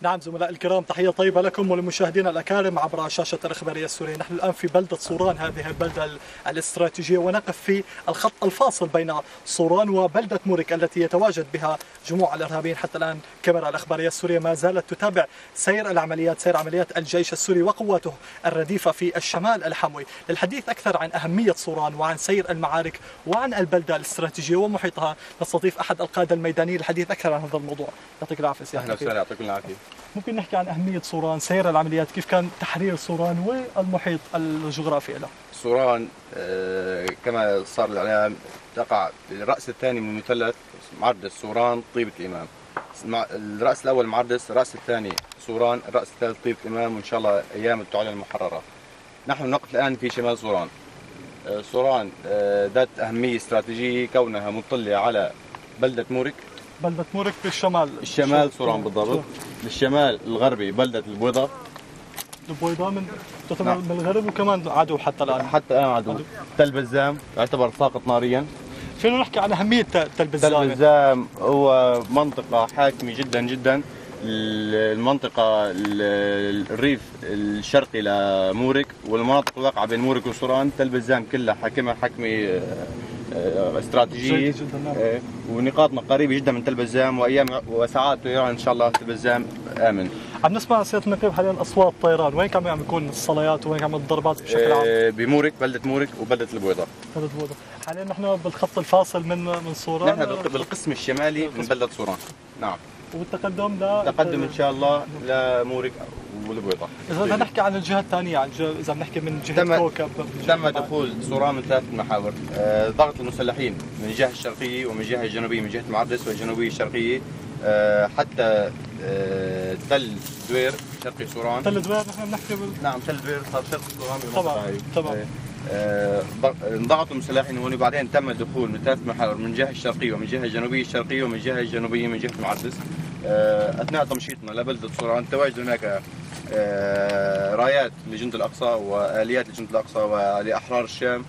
نعم زملاء الكرام، تحية طيبة لكم ولمشاهدينا الأكارم عبر شاشة الإخبارية السورية. نحن الآن في بلدة صوران، هذه البلدة الاستراتيجية، ونقف في الخط الفاصل بين صوران وبلدة مورك التي يتواجد بها جموع الإرهابيين. حتى الآن كاميرا الإخبارية السورية ما زالت تتابع سير العمليات، سير عمليات الجيش السوري وقواته الرديفة في الشمال الحموي. للحديث أكثر عن أهمية صوران وعن سير المعارك وعن البلدة الاستراتيجية ومحيطها نستضيف أحد القادة الميدانيين للحديث أكثر عن هذا الموضوع. يعطيك العافية سيادة. أهلا وسهلا، يعطيكم العافية. ممكن نحكي عن أهمية صوران، سير العمليات، كيف كان تحرير صوران والمحيط الجغرافي له؟ صوران كما صار الإعلام تقع الرأس الثاني من مثلث معردس صوران طيبة الإمام. الرأس الأول معردس، الرأس الثاني صوران، الرأس الثالث طيبة الإمام، وإن شاء الله أيام تعلن المحررة. نحن نقف الآن في شمال صوران. صوران ذات أهمية استراتيجية كونها مطلة على بلدة مورك. بلدة مورك بالشمال، الشمال صوران بالضبط. بالشمال الغربي بلدة البويضة. البويضة تعتبر من الغرب وكمان عدو حتى الآن. حتى الآن عدو. تل بزام يعتبر ساقط ناريا. فينا نحكي عن أهمية تل بزام. تل بزام هو منطقة حاكمة جدا جدا. المنطقة الريف الشرقي لمورك والمناطق الواقعة بين مورك وصوران، تل بزام كلها حاكمة استراتيجية، ونقاطنا قريبة جدا من تل بزام، وايام وساعات ان شاء الله تل بزام امن. عم نسمع سيادة النقيب حاليا اصوات طيران، وين كان عم يكون الصلايات وين كان الضربات بشكل عام؟ بمورك، بلدة مورك وبلدة البويضة. بلدة البويضة. حاليا نحن بالخط الفاصل من صوران. نحن بالقسم الشمالي من بلدة صوران. نعم. والتقدم تقدم ان شاء الله لمورك والبويضة. اذا بدنا نحكي عن الجهة الثانية، اذا بنحكي من جهة كوكب، تم دخول صوران من ثلاث محاور. ضغط المسلحين من الجهة الشرقية ومن الجهة الجنوبية، من جهة معردس والجنوبية الشرقية، حتى تل دوير شرقي صوران. تل دوير نحن بنحكي نعم تل دوير صار شرقي صوران طبعا. انضغطوا المسلحين هون، وبعدين تم الدخول من ثلاث محاور، من الجهة الشرقية ومن الجهة الجنوبية الشرقية ومن الجهة الجنوبية من جهة معردس. أثناء تمشيطنا لبلدة صوران تواجد هناك رايات لجند الأقصى وآليات لجند الأقصى ولأحرار الشام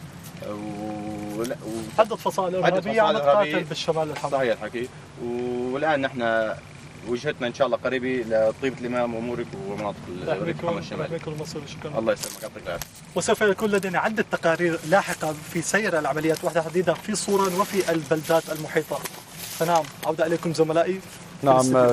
عدة فصائل إرهابية عم تقاتل بالشمال الحمراء. صحيح الحكي. والآن نحن وجهتنا إن شاء الله قريبة لطيبة الإمام ومورك ومناطق الحمى الشمالي. الله يسلمك، يعطيك العافية. وسوف يكون لدينا عدة تقارير لاحقة في سير العمليات، واحدة تحديدا في صوران وفي البلدات المحيطة. فنعم، عودة إليكم زملائي. نعم.